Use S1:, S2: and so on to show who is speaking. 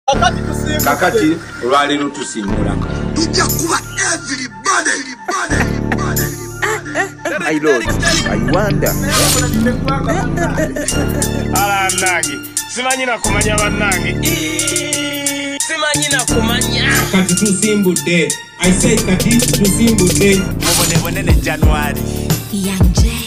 S1: Kakati olwaleero tusimbula.
S2: Tujja kuba everybody.
S3: My lord, I wonder.
S4: Ala nange simanyina kumanya bannange. Simanyina kumanya.
S5: Kati tusimbudde. I say kati tusimbudde.
S4: Mubone ne January.
S6: Young J.